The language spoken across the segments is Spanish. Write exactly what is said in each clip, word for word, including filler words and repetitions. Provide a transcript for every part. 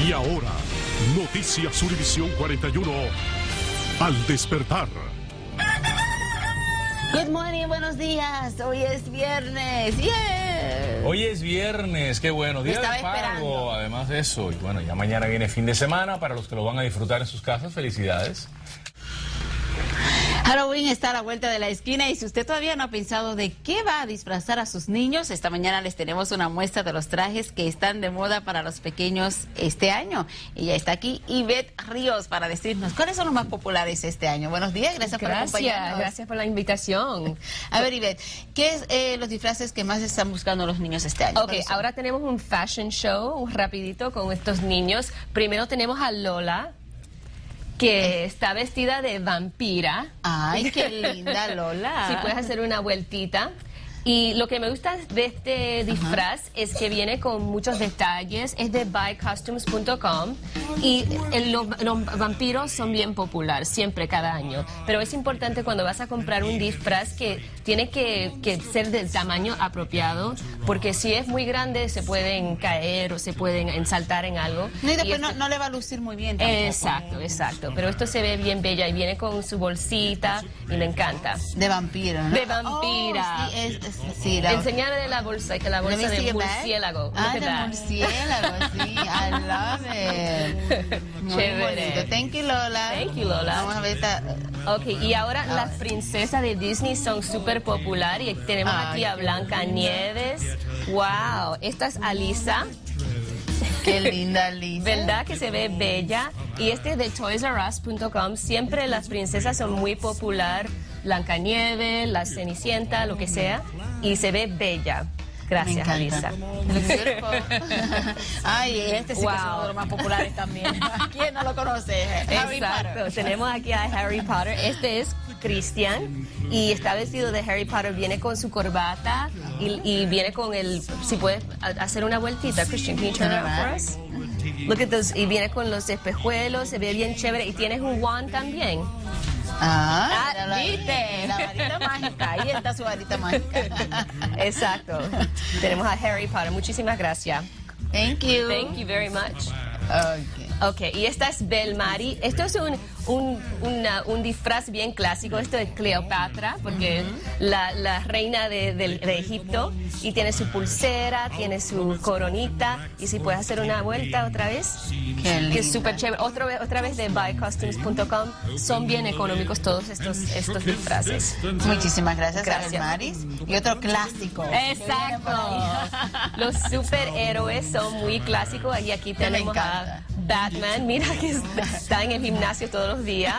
Y ahora, Noticias Univisión cuarenta y uno al despertar. Good morning, buenos días. Hoy es viernes. Yeah. Hoy es viernes, qué bueno. Día de pago, además de eso. Y bueno, ya mañana viene fin de semana. Para los que lo van a disfrutar en sus casas, felicidades. Halloween está a la vuelta de la esquina y si usted todavía no ha pensado de qué va a disfrazar a sus niños, esta mañana les tenemos una muestra de los trajes que están de moda para los pequeños este año. Y ya está aquí Ivette Ríos para decirnos cuáles son los más populares este año. Buenos días, gracias, gracias por acompañarnos. Gracias por la invitación. A ver, Ivette, ¿qué es eh, los disfraces que más están buscando los niños este año? Ok, ahora tenemos un fashion show, rapidito, con estos niños. Primero tenemos a Lola, que está vestida de vampira. Ay, qué linda, Lola. Si puedes hacer una vueltita. Y lo que me gusta de este disfraz uh-huh. es que viene con muchos detalles. Es de buy costumes punto com y el, los, los vampiros son bien populares, siempre, cada año. Pero es importante cuando vas a comprar un disfraz que tiene que, que ser del tamaño apropiado, porque si es muy grande se pueden caer o se pueden ensaltar en algo. No, y después y este, no, no le va a lucir muy bien tampoco. Exacto, exacto. Pero esto se ve bien bella y viene con su bolsita y me encanta. De vampiro, ¿no? De vampira. Oh, sí, es, es Sí, la... Enseñarle la bolsa, que la bolsa de murciélago. Ah, de murciélago, sí. I love it. Muy Chévere. bonito. Thank you, Lola. Thank you, Lola. Vamos a ver esta... Ok, y ahora las princesas de Disney son súper populares. Y tenemos Ay, aquí a Blancanieves. Wow, esta es Alisa. Qué linda Alisa. ¿Verdad que se ve bella? Y este es de toys R Us punto com. Siempre las princesas son muy populares. Blancanieves, la Cenicienta, lo que sea. Y se ve bella. Gracias, Alisa. Ay, este sí wow. que es uno de los más populares también. ¿Quién no lo conoce? Harry Exacto. Potter. Tenemos aquí a Harry Potter. Este es Christian y está vestido de Harry Potter. Viene con su corbata y, y viene con el... Si puedes hacer una vueltita, Christian, can you turn around for us? Look at those. Y viene con los espejuelos, se ve bien chévere. Y tienes un wand también. Ah, ah la, ¿viste? La varita mágica, ahí está su varita mágica. Exacto. Tenemos a Harry Potter. Muchísimas gracias. Thank you. Thank you very much. Okay. Ok, y esta es Belmari. Esto es un, un, una, un disfraz bien clásico. Esto es Cleopatra, porque uh-huh. la, la reina de, de, de Egipto. Y tiene su pulsera, tiene su coronita. Y si puedes hacer una vuelta otra vez. Qué linda. Que es súper chévere. Otra vez, otra vez de buy costumes punto com. Son bien económicos todos estos, estos disfraces. Muchísimas gracias, gracias. a Belmaris. Y otro clásico. Exacto. Los superhéroes son muy clásicos. Y aquí tenemos a Batman. Mira que está en el gimnasio todos los días.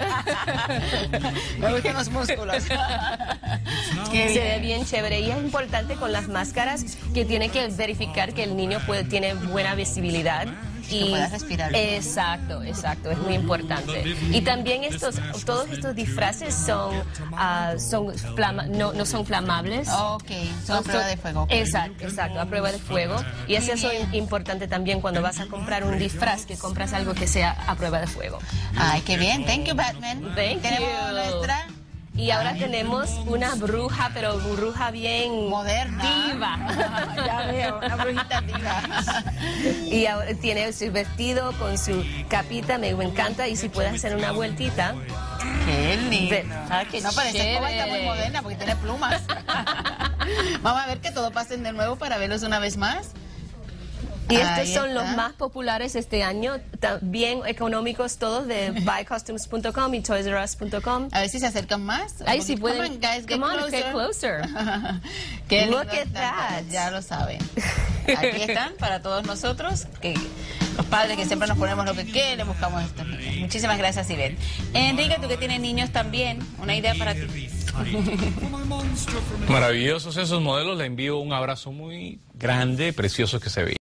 Me gustan los músculos. Se ve bien chévere. Y es importante con las máscaras que tiene que verificar que el niño puede, tiene buena visibilidad. Y que pueda respirar. Exacto, exacto, es muy importante. Y también estos, todos estos disfraces son, uh, son flama, no, no son flamables. Ok, son a prueba de fuego. Okay. Exacto, exacto, a prueba de fuego. Y es eso importante también cuando vas a comprar un disfraz, que compras algo que sea a prueba de fuego. Ay, qué bien. Thank you, Batman. Thank Tenemos you. nuestra... Y ahora Ay. tenemos una bruja, pero bruja bien... moderna. Diva. Ya veo, una brujita diva. Y ahora tiene su vestido con su capita, me, me encanta. Y si puedes hacer una vueltita. Qué lindo. Ah, que no parece como está muy moderna porque tiene plumas. Vamos a ver que todo pasen de nuevo para verlos una vez más. Y estos son los más populares este año, bien económicos todos, de buy costumes punto com y toys R Us punto com. A ver si se acercan más. Ahí sí pueden. Come on, guys, get Come on, closer. get closer. Qué Look at that. Ya lo saben. Aquí están para todos nosotros, que los padres que siempre nos ponemos lo que quieren, buscamos esto. Muchísimas gracias, Ivette. Enrique, tú que tienes niños también, una idea para ti. Maravillosos esos modelos, le envío un abrazo muy grande, preciosos que se veían.